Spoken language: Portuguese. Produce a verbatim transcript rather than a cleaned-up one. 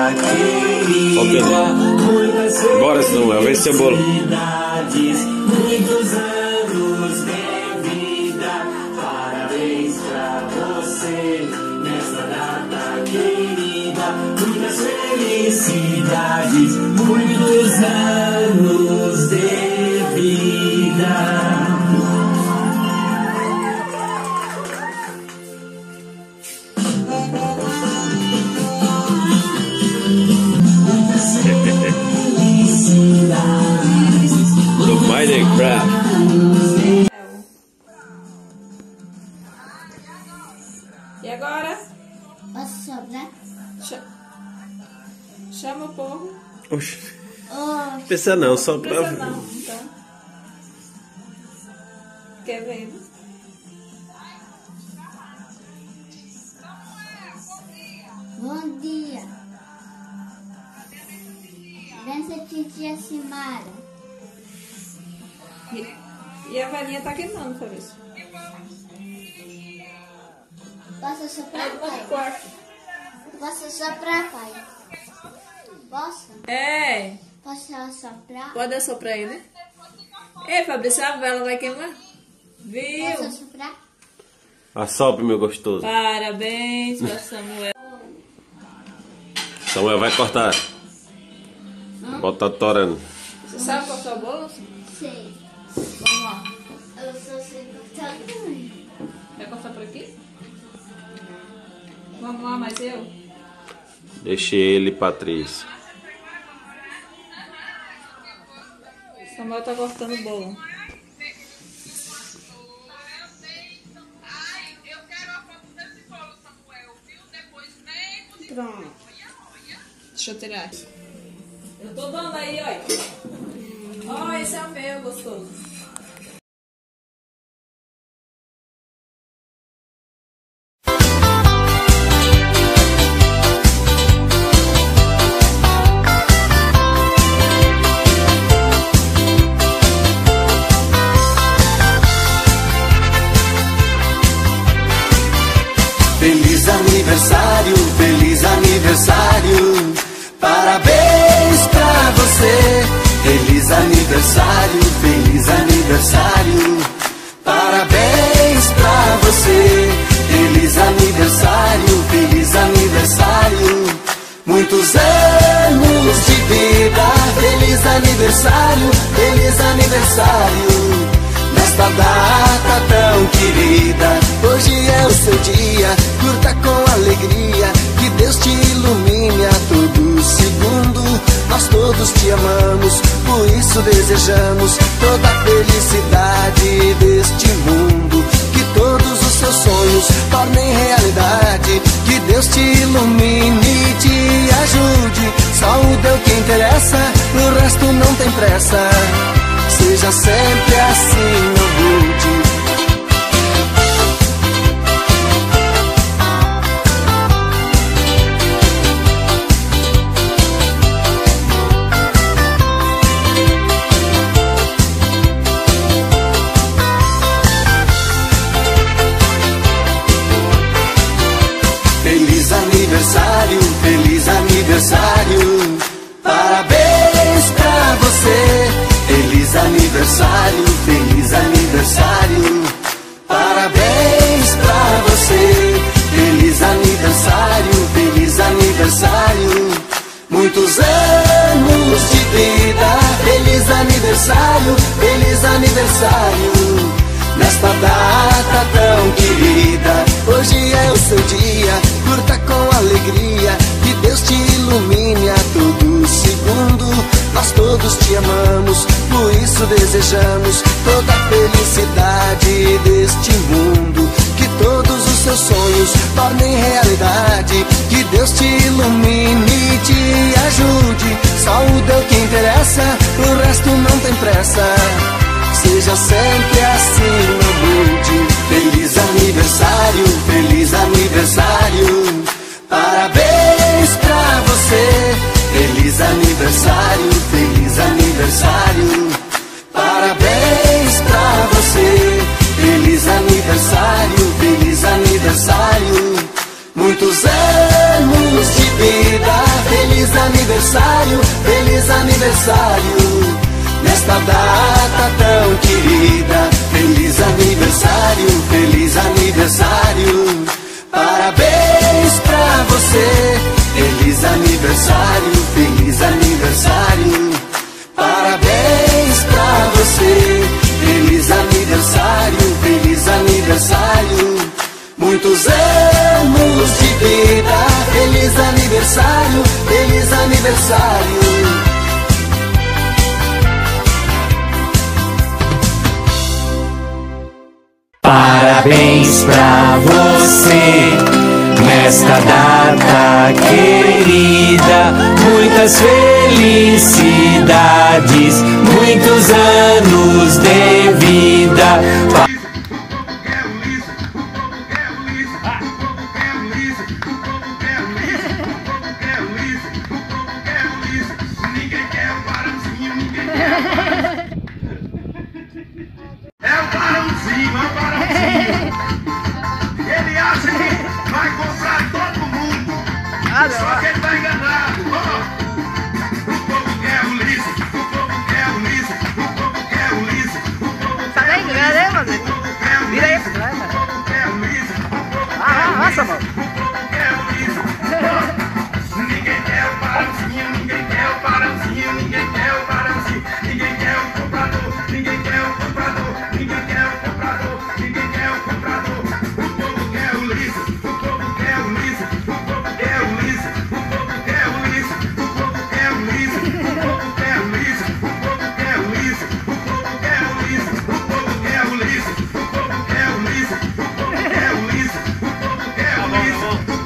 querida. Bora, Samuel, vem seu bolo. Muitos anos de vida. Parabéns pra você nesta data querida. Muitas felicidades, muitos anos de vida. Do Minecraft. E agora? Posso soprar? Ch Chama o povo. Oxi. Oh, Precisa não, só pra... Precisa não, então. Quer ver? bom dia. Benção, titia Simara. E, e a velhinha tá queimando, Fabrício. Posso soprar, pai? Quarto. Posso soprar, pai? Posso? É, Posso soprar? pode assoprar aí, né? Ei, Fabrício, a vela vai queimar? Viu? Posso soprar? Assopre, meu gostoso. Parabéns pra Samuel. Samuel vai cortar. Bota torando. Você sabe qual é o bolo? Sei. Vamos lá. Eu só sei cortar também. Vai cortar por aqui? Vamos lá, mas eu? Deixe ele, Patrícia. Samuel tá cortando o bolo. Pronto. Deixa eu tirar. Eu tô dando aí, olha. Ó, esse é o meu, gostoso. Feliz aniversário, feliz aniversário. Parabéns pra você. Feliz aniversário, feliz aniversário. Parabéns pra você. Feliz aniversário, feliz aniversário. Muitos anos de vida. Feliz aniversário, feliz aniversário. Nesta data tão querida, hoje é o seu dia, curta com alegria, que Deus te ilumine a todo segundo. Nós todos te amamos, por isso desejamos toda a felicidade deste mundo. Que todos os seus sonhos tornem realidade, que Deus te ilumine e te ajude. Saúde é o que interessa, o resto não tem pressa. Seja sempre assim, humilde. Feliz aniversário, feliz aniversário. Parabéns pra você. Feliz aniversário, feliz aniversário. Parabéns pra você. Feliz aniversário, feliz aniversário. Muitos anos de vida. Feliz aniversário, feliz aniversário. Nesta data tão querida, hoje é o seu dia, curta com alegria, que Deus te ilumine a todo segundo. Nós todos te amamos, por isso desejamos toda a felicidade deste mundo. Que todos os seus sonhos tornem realidade, que Deus te ilumine e te ajude. Saúde é o que interessa, o resto não tem pressa. Seja sempre assim, humilde. Feliz aniversário, feliz aniversário. Parabéns pra você. Feliz aniversário, feliz aniversário. Parabéns pra você. Feliz aniversário, feliz aniversário. Muitos anos de vida. Feliz aniversário, feliz aniversário. Nesta data tão querida, feliz aniversário, feliz aniversário. Parabéns pra você, feliz aniversário, feliz aniversário. Parabéns pra você, feliz aniversário, feliz aniversário. Muitos anos de vida, feliz aniversário, feliz aniversário. Parabéns pra você, nesta data querida. Muitas felicidades, muitos anos de vida. É o Barãozinho, é o Barãozinho. Ele acha que vai comprar todo mundo. Ah, só que ele tá enganado. Oh. O povo quer o Ulisses, o povo quer o Ulisses, o povo quer o Ulisses. Tá bem, ganha, né, mano? Vira aí, vai, mano. Ah, nossa, mano.